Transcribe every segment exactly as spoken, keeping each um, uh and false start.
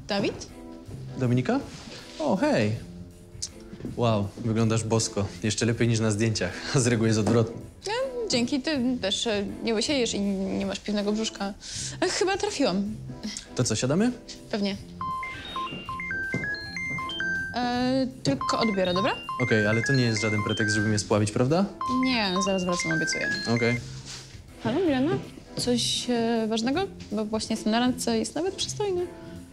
Dawid? Dominika? O, hej. Wow, wyglądasz bosko. Jeszcze lepiej niż na zdjęciach. A z reguły jest odwrotnie. No, dzięki, ty też e, nie łysiejesz i nie masz piwnego brzuszka. E, chyba trafiłam. To co, siadamy? Pewnie. E, tylko odbiorę, dobra? Okej, ale to nie jest żaden pretekst, żeby mnie spławić, prawda? Nie, zaraz wracam, obiecuję. Okej. Halo, Milena? Coś e, ważnego? Bo właśnie jestem na randce, jest nawet przystojny.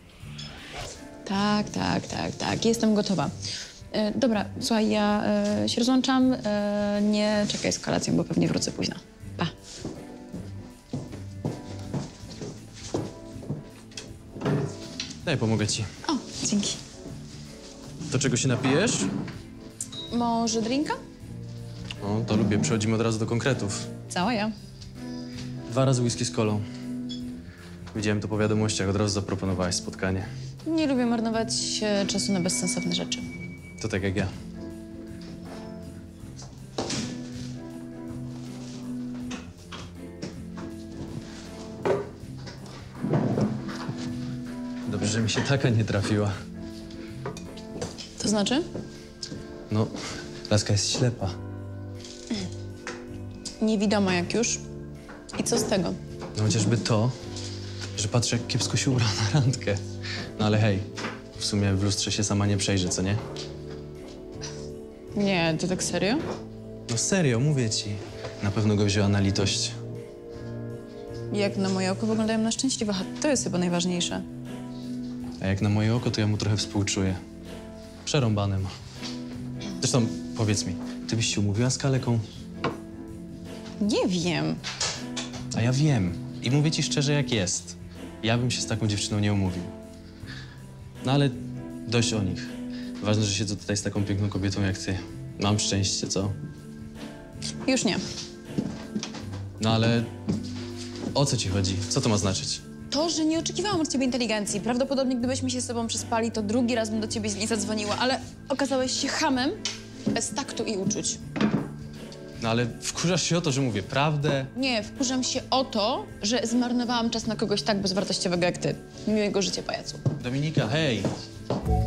Tak, tak, tak, tak, jestem gotowa. E, dobra, słuchaj, ja e, się rozłączam. E, nie czekaj z kolacją, bo pewnie wrócę późno. Pa. Daj, pomogę ci. O, dzięki. To czego się napijesz? Może drinka? O, to lubię. Przechodzimy od razu do konkretów. Cała ja. Dwa razy whisky z kolą. Widziałem to po wiadomościach, od razu zaproponowałaś spotkanie. Nie lubię marnować e, czasu na bezsensowne rzeczy. To tak jak ja. Dobrze, że mi się taka nie trafiła. To znaczy? No, laska jest ślepa. Niewidoma jak już. I co z tego? No chociażby to, że patrzę, jak kiepsko się ubrała na randkę. No ale hej, w sumie w lustrze się sama nie przejrzy, co nie? Nie, to tak serio? No serio, mówię ci. Na pewno go wzięła na litość. Jak na moje oko wyglądają na szczęśliwe, a to jest chyba najważniejsze. A jak na moje oko, to ja mu trochę współczuję. Przerąbane ma. Zresztą, powiedz mi, ty byś się umówiła z kaleką? Nie wiem. A ja wiem. I mówię ci szczerze, jak jest. Ja bym się z taką dziewczyną nie umówił. No ale dość o nich. Ważne, że siedzę tutaj z taką piękną kobietą jak ty. Mam szczęście, co? Już nie. No ale o co ci chodzi? Co to ma znaczyć? To, że nie oczekiwałam od ciebie inteligencji. Prawdopodobnie gdybyśmy się z tobą przespali, to drugi raz bym do ciebie nie zadzwoniła, ale okazałeś się chamem bez taktu i uczuć. No ale wkurzasz się o to, że mówię prawdę? Nie, wkurzam się o to, że zmarnowałam czas na kogoś tak bezwartościowego jak ty. Miłego życia, pajacu. Dominika, hej!